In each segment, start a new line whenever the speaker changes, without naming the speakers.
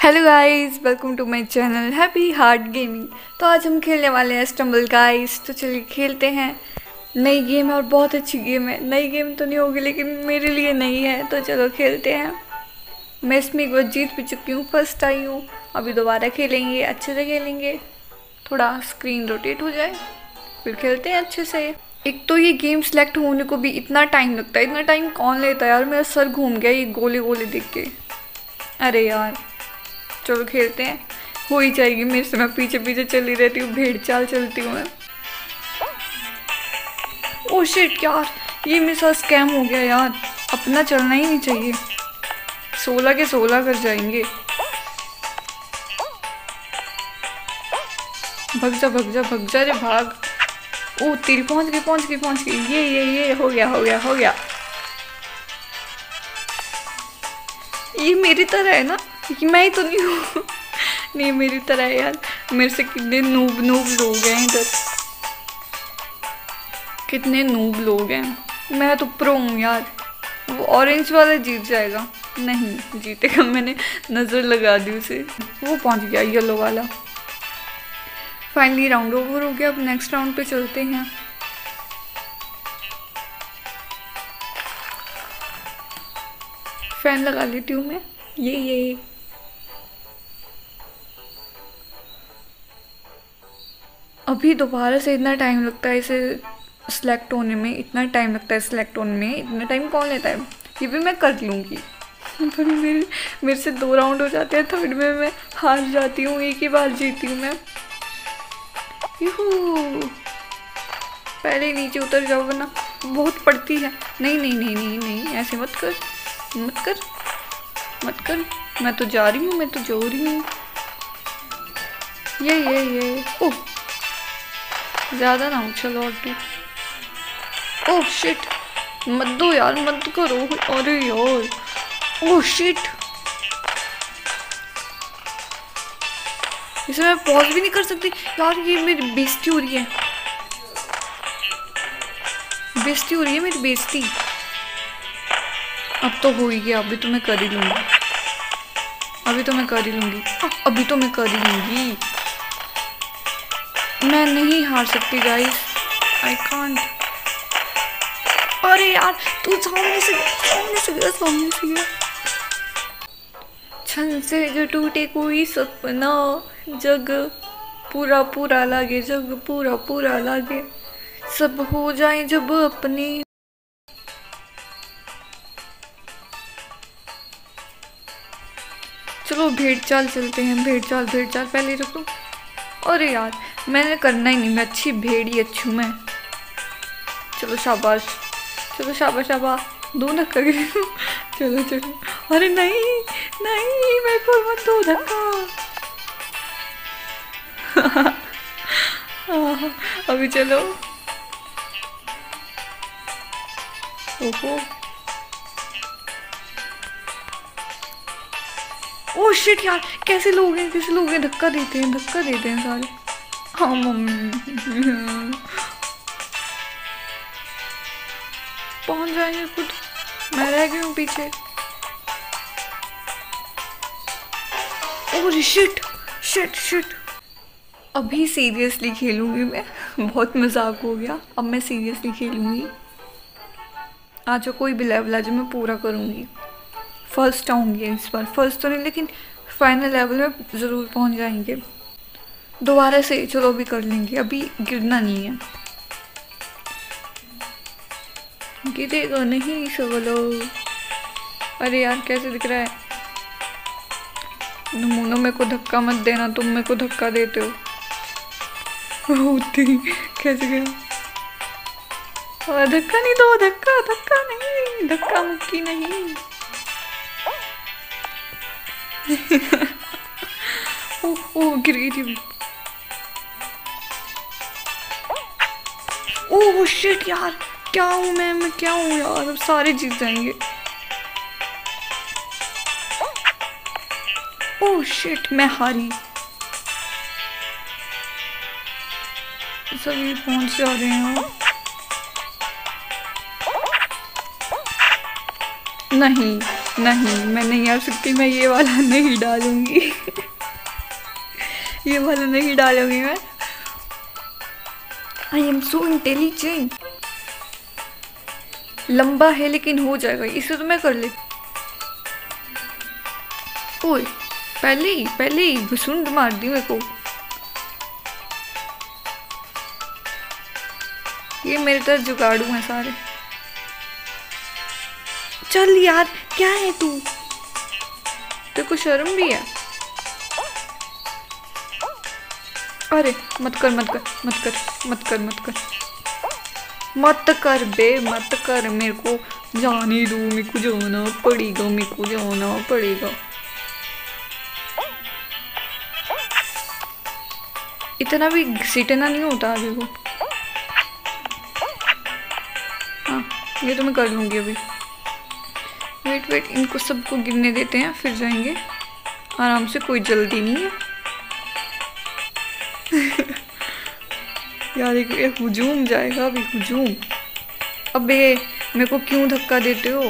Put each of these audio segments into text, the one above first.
Hello guys, welcome to my channel happy heart gaming. तो आज हम खेलने वाले हैं स्टम्बल गाइस। तो चलिए खेलते हैं। नई गेम है और बहुत अच्छी गेम है। नई गेम तो नहीं होगी लेकिन मेरे लिए नई है, तो चलो खेलते हैं। मैं इसमें एक बार जीत भी चुकी हूँ, फर्स्ट आई हूँ। अभी दोबारा खेलेंगे, अच्छे से खेलेंगे। थोड़ा स्क्रीन रोटेट हो जाए फिर खेलते हैं अच्छे से। एक तो ये गेम सेलेक्ट होने को भी इतना टाइम लगता है। इतना टाइम कौन लेता है यार, मेरा सर घूम गया ये गोले गोले देख के। अरे यार चलो खेलते हैं, हो ही जाएगी मेरे से। मैं पीछे पीछे चली रहती हूँ, भेड़ चाल चलती हूँ मैं। ओह शिट यार, ये मेरे साथ स्कैम हो गया यार। अपना चलना ही नहीं चाहिए। 16 के 16 कर जाएंगे। भग जा भग जा भग जा रे भाग। ओ तीर पहुंच गई पहुंच गई पहुंच गई। ये हो गया हो गया हो गया। ये मेरी तरह है ना, मैं ही तो नहीं हूँ। नहीं मेरी तरह है यार। मेरे से कितने नूब नूब लोग हैं इधर, कितने नूब लोग हैं। मैं तो प्रो हूँ यार। वो ऑरेंज वाला जीत जाएगा। नहीं जीतेगा, मैंने नज़र लगा दी उसे। वो पहुँच गया येलो वाला। फाइनली राउंड ओवर हो गया। अब नेक्स्ट राउंड पे चलते हैं। फैन लगा लेती हूँ मैं। ये अभी दोबारा से इतना टाइम लगता है इसे सेलेक्ट होने में। इतना टाइम लगता है सेलेक्ट होने में। इतना टाइम कौन लेता है। ये भी मैं कर लूँगी। पर मेरे से 2 राउंड हो जाते हैं, थर्ड में मैं हार जाती हूँ। एक ही बार जीती हूँ मैं। यूहू, पहले नीचे उतर जाओ वरना बहुत पड़ती है। नहीं नहीं नहीं नहीं नहीं, ऐसे मत कर मत कर मत कर। मैं तो जा रही हूँ, मैं तो जो रही हूँ। ये ओह ज़्यादा ना उछलो और तू। ओह शिट, मत दो यार, मत करो। अरे यार ओह शिट, इसे मैं पॉज भी नहीं कर सकती यार। ये मेरी बेइज्जती हो रही है, बेइज्जती हो रही है मेरी, बेइज्जती। अब तो हो ही गया। अभी तो मैं कर ही लूँगी, अभी तो मैं कर ही लूँगी, अभी तो मैं कर ही लूँगी। मैं नहीं हार सकती गाइस, आई कांट। अरे यार तू सामने से गया। छन से जो टूटे कोई सपना, जग पूरा पूरा लागे, जग पूरा पूरा लागे, सब हो जाए जब अपने। चलो भेड़ चाल चलते हैं। भेड़ चाल पहले रख दो। अरे यार मैंने करना ही नहीं, मैं अच्छी भेड़ी अच्छी हूँ मैं। चलो शाबाश, चलो शाबाश शाबाश। 2 धक्का गिरे। चलो चलो। अरे नहीं नहीं, मेरे को मत 2 धक्का। अभी चलो। ओहो ओह शिट यार, कैसे लोग हैं धक्का देते हैं सारे। हाँ मम्मी। पहुंच जाएंगे खुद, मैं रह गई हूँ पीछे। Oh shit shit shit. अभी सीरियसली खेलूंगी मैं। बहुत मजाक हो गया, अब मैं सीरियसली खेलूंगी। आज कोई भी लेवल आज मैं पूरा करूंगी। फर्स्ट आऊँगी इस बार। फर्स्ट तो नहीं लेकिन फाइनल लेवल में ज़रूर पहुँच जाएंगे। दोबारा से चलो अभी कर लेंगे, अभी गिरना नहीं है। गिरेगा नहीं सगलो। अरे यार कैसे दिख रहा है। नमूनो मेरे को धक्का मत देना, तुम मेरे को धक्का देते हो। कैसे गया। धक्का नहीं दो, धक्का नहीं, धक्का मुक्की नहीं। ओह गिर गई थी। ओह शिट यार, क्या हूँ मैं क्या हूँ यार। अब सारे जीत जाएंगे। ओह शिट, मैं हारी। सभी पहुंच जा रहे हैं। नहीं नहीं, मैं नहीं आ सकती, मैं ये वाला नहीं डालूंगी। ये वाला नहीं डालूंगी मैं। I am so intelligent. लंबा है लेकिन हो जाएगा, इसे तो मैं कर ले। ओए, पहले ही घुसुंड मार दी मेरे को। ये मेरे तरफ जुगाड़ू हैं सारे। चल यार, क्या है तू? तेरे को शर्म भी है? अरे मत कर मत कर मत कर मत कर मत कर मत कर बे, मत कर। मेरे को जाने दो, मेरे को जाना पड़ेगा, मेरे को जाना पड़ेगा। इतना भी घसीटना नहीं होता आगे को। हाँ, ये तो मैं कर लूँगी अभी। वेट, इनको सबको गिरने देते हैं, फिर जाएंगे आराम से, कोई जल्दी नहीं है। यार एक हुजूम जाएगा अभी, हुजूम। अबे मेरे को क्यों धक्का देते हो?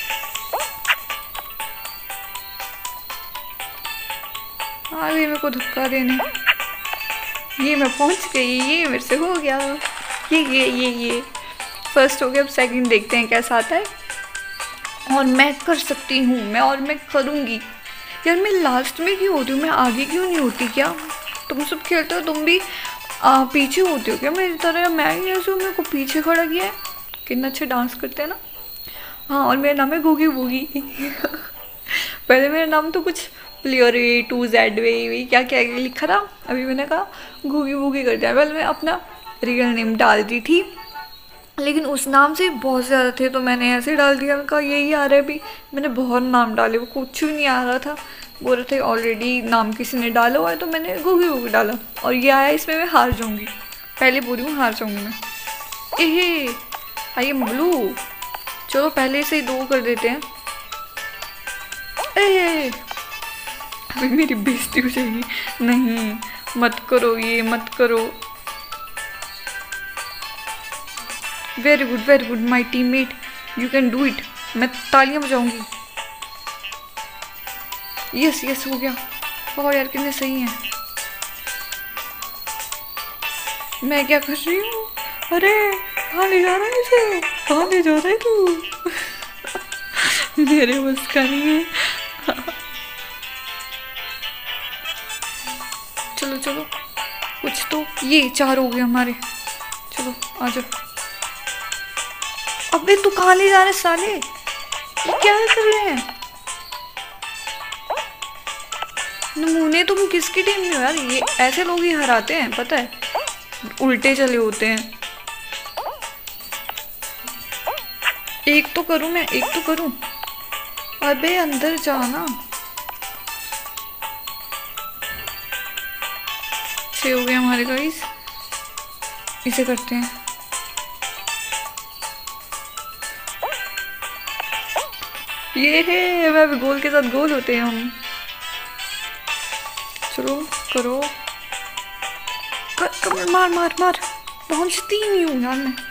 अभी मेरे को धक्का देने। ये मैं पहुंच गई, ये मेरे से हो गया। ये फर्स्ट हो गया। अब सेकंड देखते हैं कैसा आता है। और मैं कर सकती हूँ, मैं करूँगी। यार मैं लास्ट में क्यों होती हूँ? मैं आगे क्यों नहीं होती? क्या तुम सब खेलते हो, तुम भी पीछे होते हो क्या मेरी तरह? मैं ही ऐसे हूँ, मेरे को पीछे खड़ा किया है। कितना अच्छा डांस करते हैं ना। हाँ, और मेरा नाम है गूगी वूगी। पहले मेरा नाम तो कुछ प्लेयर A2Z क्या क्या लिखा था, अभी मैंने कहा गूगी वूगी कर दिया। पहले मैं अपना रियल नेम डाल दी थी, लेकिन उस नाम से बहुत ज़्यादा थे तो मैंने ऐसे डाल दिया। मैंने कहा यही आ रहा है। अभी मैंने बहुत नाम डाले, वो कुछ भी नहीं आ रहा था। बोल रहे थे ऑलरेडी नाम किसी ने डाला हुआ है, तो मैंने गूगी वूगी डाला और ये आया। इसमें मैं हार जाऊँगी, पहले बोल रही हूँ, हार जाऊँगी मैं। एहे, आई एम ब्लू। चलो पहले से ही 2 कर देते हैं। एहे, अभी मेरी बेइज्जती हो जाएगी। नहीं, मत करो, ये मत करो। Very good my teammate, you can do it. मैं तालियां बजाऊंगी। यस हो गया। बहुत यार कितने सही हैं। मैं क्या कर रही हूँ? अरे कहाँ ले जा रहा है इसे? कहाँ ले जा रहा है तू? मेरे बस का नहीं है। चलो कुछ तो। ये 4 हो गए हमारे। चलो आ जाओ। अबे तू कहाँ ले जा रहे साले? ये क्या कर रहे हैं नमूने? तुम किसकी टीम में हो यार? ये ऐसे लोग ही हराते हैं, पता है, उल्टे चले होते हैं। एक तो करूं। अबे अंदर जाना। 6 हो गए हमारे गाइस। इसे करते हैं। ये है, मैं भी गोल के साथ गोल होते हैं हम। चलो करो। मार। पहुंचती नहीं हूँ यार मैं।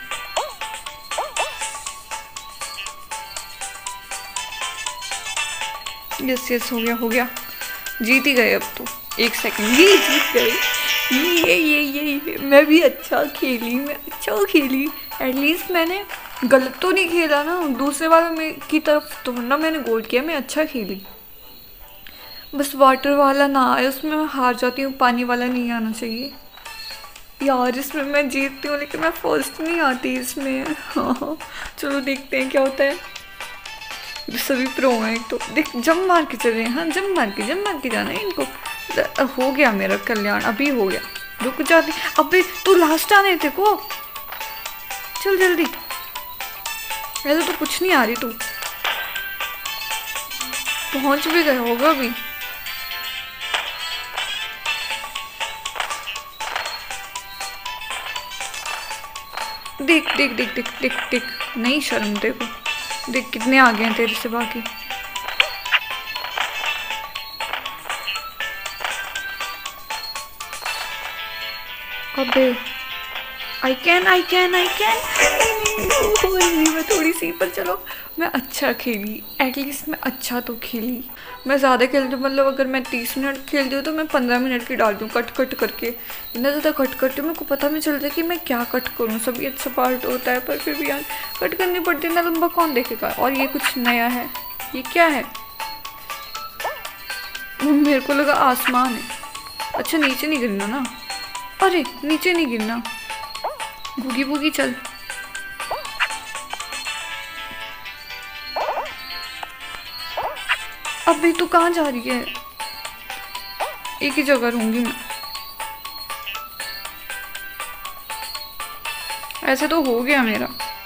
यस हो गया। जीत ही गए अब तो। 1 सेकंड, ये जीत गए। ये मैं भी अच्छा खेली। एटलीस्ट मैंने गलत तो नहीं खेला ना। दूसरे वाले की तरफ तो ना मैंने गोल किया, मैं अच्छा खेली। बस वाटर वाला ना आए, उसमें मैं हार जाती हूँ। पानी वाला नहीं आना चाहिए यार। इसमें मैं जीतती हूँ लेकिन मैं फर्स्ट नहीं आती इसमें। हाँ, चलो देखते हैं क्या होता है। सभी प्रो हैं। एक तो देख, जम मार के चल रहे हैं। हाँ, जम मार के जाना है इनको। हो गया मेरा कल्याण, अभी हो गया। रुक जाती। अबे तू लास्ट आने थे को। चल जल्दी। ऐसे तो कुछ नहीं आ रही। तू पहुंच भी गया होगा अभी। देख। नहीं शर्म देखो। देख कितने आ गए हैं तेरे से बाकी। अबे आई कैन। मैं थोड़ी सी पर। चलो मैं अच्छा खेली, एटलीस्ट मैं अच्छा तो खेली। मैं ज़्यादा खेलती हूँ, मतलब अगर मैं 30 मिनट खेलती हूँ तो मैं 15 मिनट की डालती हूँ कट कट करके। इतना ज़्यादा कट करती हूँ मेरे को पता नहीं चलता कि मैं क्या कट करूँ। सभी अच्छा पार्ट होता है पर फिर भी यार कट करनी पड़ती है ना, लंबा कौन देखेगा। और ये कुछ नया है, ये क्या है? मेरे को लगा आसमान है। अच्छा नीचे नहीं गिरना ना, अरे नीचे नहीं गिरना। बूगी बूगी चल। अभी तू कहाँ जा रही है? एक ही जगह रहूंगी मैं। ऐसे तो हो गया मेरा।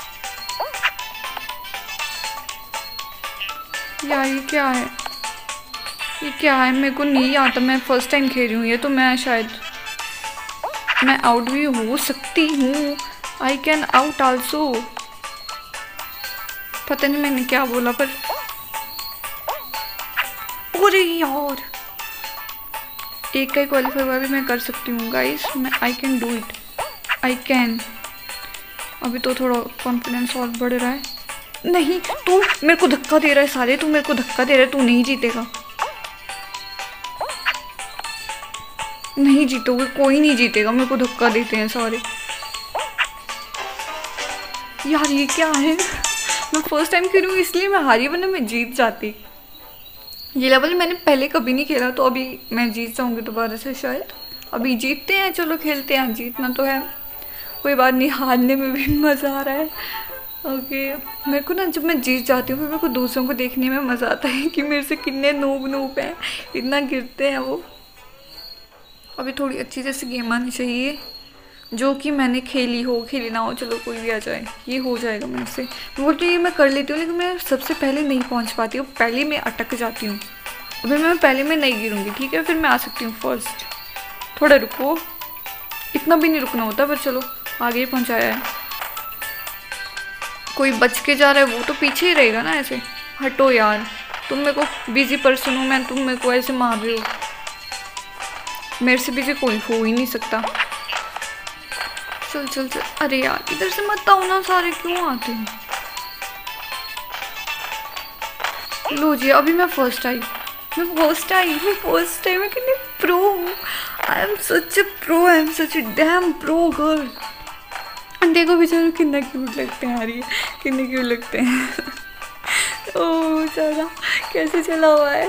यार ये क्या है, ये क्या है? मेरे को नहीं आता, मैं फर्स्ट टाइम खेल रही हूँ ये तो। मैं शायद मैं आउट भी हो सकती हूँ। I can out also. पता नहीं मैंने क्या बोला पर अरे यार एक का ही क्वालिफाई हुआ भी मैं कर सकती हूँ गाइस। मैं I can do it, I can. अभी तो थोड़ा कॉन्फिडेंस और बढ़ रहा है। नहीं तू मेरे को धक्का दे रहा है साले, तू मेरे को धक्का दे रहा है। तू नहीं जीतेगा, नहीं जीतोगे, कोई नहीं जीतेगा। मेरे को धक्का देते हैं सारे। यार ये क्या है? मैं फर्स्ट टाइम खेल रही हूँ इसलिए मैं हारी, वरना मैं जीत जाती। ये लेवल मैंने पहले कभी नहीं खेला तो अभी मैं जीत जाऊंगी दोबारा से शायद। अभी जीतते हैं, चलो खेलते हैं। जीतना तो है, कोई बात नहीं, हारने में भी मज़ा आ रहा है। ओके मेरे को ना जब मैं जीत जाती हूँ फिर मेरे को दूसरों को देखने में मज़ा आता है कि मेरे से कितने नूब नूब हैं, इतना गिरते हैं वो। अभी थोड़ी अच्छी जैसी गेम आनी चाहिए जो कि मैंने खेली हो, खेली ना हो, चलो कोई भी आ जाए, ये हो जाएगा मेरे से। वो तो ये मैं कर लेती हूँ लेकिन मैं सबसे पहले नहीं पहुँच पाती हूँ, पहले मैं अटक जाती हूँ। अभी मैं पहले में नहीं गिरूँगी, ठीक है? फिर मैं आ सकती हूँ फर्स्ट। थोड़ा रुको, इतना भी नहीं रुकना होता पर चलो आगे ही पहुँचाया है। कोई बच के जा रहा है वो तो पीछे ही रहेगा ना ऐसे। हटो यार, तुम मेरे को बिजी पर्सन हो, मैं तुम मेरे को ऐसे मार रहे हो। मेरे से बिजी कोई हो ही नहीं सकता। चल चल चल, अरे यार इधर से मत आओ ना, सारे क्यों आते हैं? लो जी अभी मैं फर्स्ट आई, मैं फर्स्ट आई, मैं फर्स्ट आई। मैं कितनी प्रो हूँ। I am such a pro, I am such a damn pro girl. देखो बेचारे कितना क्यूट लगते हैं यार, ये कितने क्यूट लगते हैं। ओह बेचारा कैसे चला हुआ है।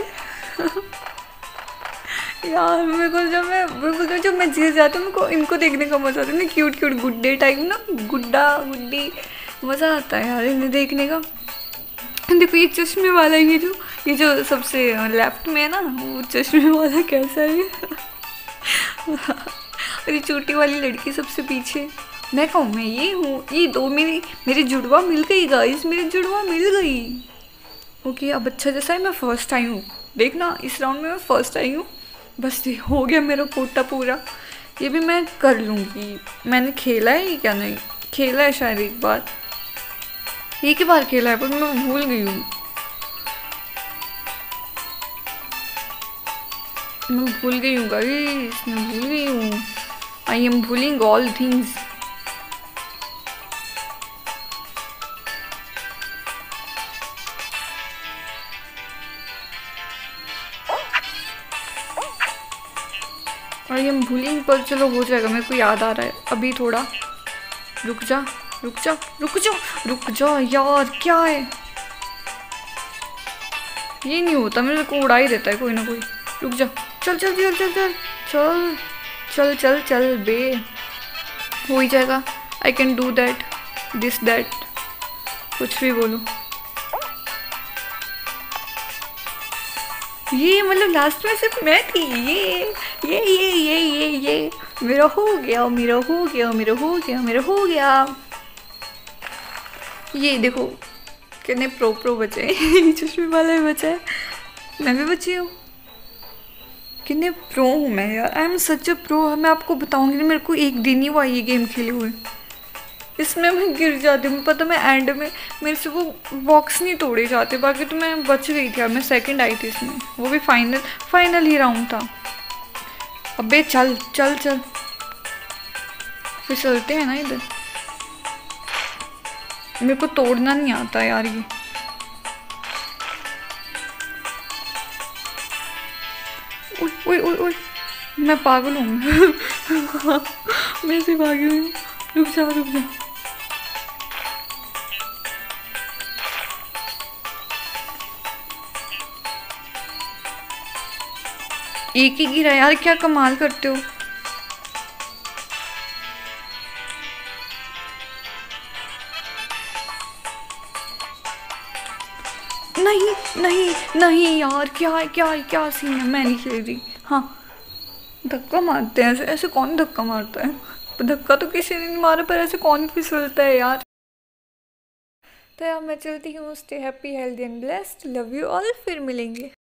यार मेरे को जब मैं जीत जाती हूँ मेरे को इनको देखने का मज़ा आता है ना, क्यूट क्यूट गुड्डे टाइप ना, गुड्डा गुड्डी, मज़ा आता है यार इन्हें देखने का। देखो ये चश्मे वाला, ये जो सबसे लेफ्ट में है ना, वो चश्मे वाला कैसा है। और ये छोटी वाली लड़की सबसे पीछे। मैं कहूँ मैं ये हूँ, ये दो मेरी जुड़वा मिल गई गाइस, मेरी जुड़वा मिल गई। ओके अब अच्छा जैसा है, मैं फर्स्ट आई हूँ। देखना इस राउंड में मैं फर्स्ट आई हूँ। बस ये हो गया मेरा कोटा पूरा। ये भी मैं कर लूँगी। मैंने खेला है क्या? नहीं खेला है शायद एक ही बार खेला है पर मैं भूल गई हूँ। गाइस, मैं भूल गई हूँ। आई एम भूलिंग ऑल थिंग्स। और ये भूलिंग पर चलो हो जाएगा, मेरे को याद आ रहा है अभी थोड़ा। रुक जा यार, क्या है ये? नहीं होता, मेरे को उड़ा ही देता है कोई ना कोई। रुक जा, चल चल चल चल चल चल चल चल चल बे, हो ही जाएगा। I can do that, this that, कुछ भी बोलो। ये मतलब लास्ट में सिर्फ मैं थी। ये मेरा हो गया। ये देखो कितने प्रो बचे। चश्मे वाला भी बचा है, मैं भी बची हूँ। कितने प्रो हूँ मैं यार, आई एम सच ए प्रो। मैं आपको बताऊँगी, मेरे को एक दिन ही हुआ ये गेम खेले हुए। इसमें मैं गिर जाती हूँ, पता मैं एंड में मेरे से वो बॉक्स नहीं तोड़े जाते, बाकी तो मैं बच गई थी। मैं सेकंड आई थी इसमें, वो भी फाइनल ही राउंड था। अबे चल चल चल, फिर चलते हैं ना इधर। मेरे को तोड़ना नहीं आता यार ये। ओए ओए ओए ओए, मैं पागल हूँ। मैं से भागी हुई हूँ। रुक जा रुक जा। एक ही गिरा यार, क्या कमाल करते हो। नहीं नहीं नहीं यार, क्या क्या क्या सीन है, मैं नहीं खेल रही। हाँ, धक्का मारते हैं ऐसे, ऐसे कौन धक्का मारता है। धक्का तो किसी ने नहीं मारा, पर ऐसे कौन फिसलता है यार। तो यार मैं चलती हूँ। Stay happy healthy and blessed, love you all, फिर मिलेंगे।